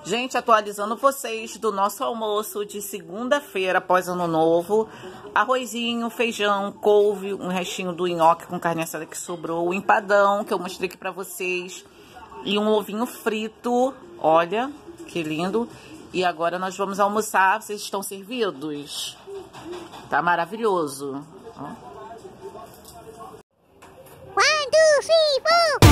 Gente, atualizando vocês do nosso almoço de segunda-feira após Ano Novo. Arrozinho, feijão, couve, um restinho do nhoque com carne assada que sobrou, o empadão que eu mostrei aqui pra vocês e um ovinho frito. Olha, que lindo. E agora nós vamos almoçar. Vocês estão servidos? Tá maravilhoso. Ó. 1, 2, 3, 4.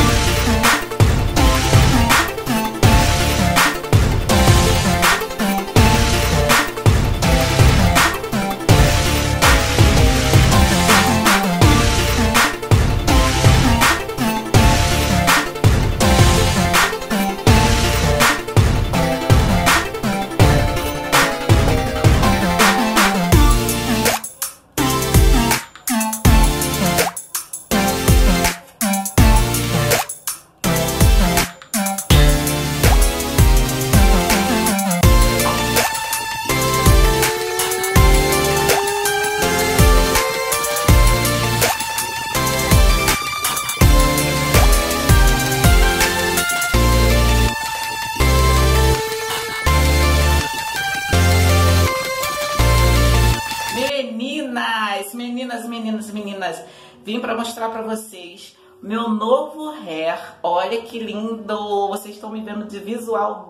Meninas, vim para mostrar para vocês meu novo hair. Olha que lindo! Vocês estão me vendo de visual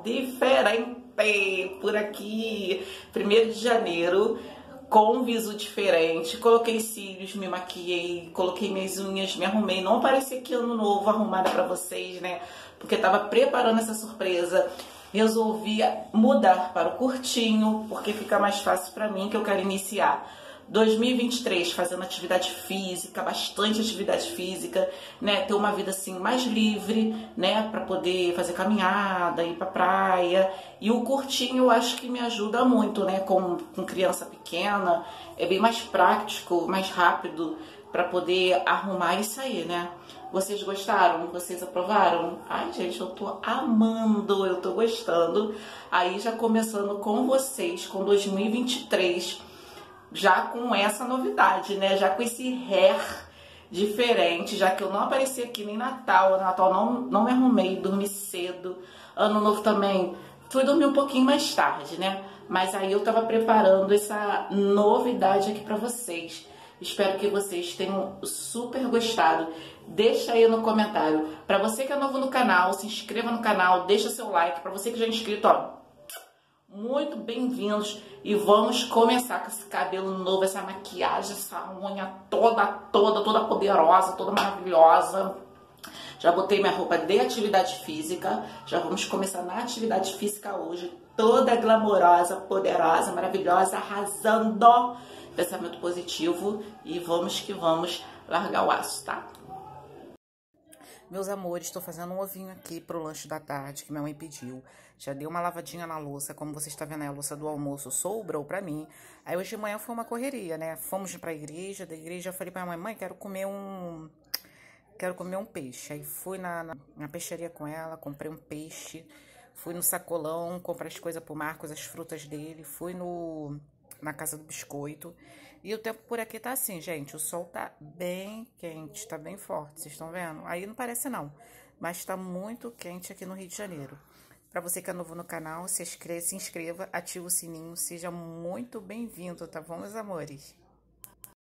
diferente por aqui. 1º de janeiro, com um visu diferente. Coloquei cílios, me maquiei, coloquei minhas unhas, me arrumei. Não apareci aqui Ano Novo arrumada para vocês, né? Porque tava preparando essa surpresa. Resolvi mudar para o curtinho, porque fica mais fácil para mim, que eu quero iniciar 2023 fazendo atividade física, bastante atividade física, né? Ter uma vida assim mais livre, né? Para poder fazer caminhada, ir pra praia. E o curtinho eu acho que me ajuda muito, né? Com criança pequena, é bem mais prático, mais rápido para poder arrumar e sair, né? Vocês gostaram? Vocês aprovaram? Ai, gente, eu tô amando, eu tô gostando. Aí já começando com vocês, com 2023, já com essa novidade, né? Já com esse hair diferente, já que eu não apareci aqui nem Natal. No Natal não me arrumei, dormi cedo. Ano Novo também, fui dormir um pouquinho mais tarde, né? Mas aí eu tava preparando essa novidade aqui pra vocês. Espero que vocês tenham super gostado. Deixa aí no comentário. Pra você que é novo no canal, se inscreva no canal, deixa seu like. Pra você que já é inscrito, ó, muito bem-vindos e vamos começar com esse cabelo novo, essa maquiagem, essa unha toda poderosa, toda maravilhosa. Já botei minha roupa de atividade física, já vamos começar na atividade física hoje, toda glamourosa, poderosa, maravilhosa, arrasando. Pensamento positivo e vamos que vamos largar o aço, tá? Meus amores, estou fazendo um ovinho aqui pro lanche da tarde, que minha mãe pediu. Já dei uma lavadinha na louça, como você está vendo aí, a louça do almoço sobrou pra mim. Aí hoje de manhã foi uma correria, né? Fomos pra igreja, da igreja eu falei pra minha mãe, quero comer um peixe. Aí fui na peixaria com ela, comprei um peixe. Fui no sacolão, comprei as coisas pro Marcos, as frutas dele. Fui na casa do biscoito. E o tempo por aqui tá assim, gente, o sol tá bem quente, tá bem forte, vocês estão vendo? Aí não parece não, mas tá muito quente aqui no Rio de Janeiro. Pra você que é novo no canal, se inscreva, ativa o sininho, seja muito bem-vindo, tá bom, meus amores?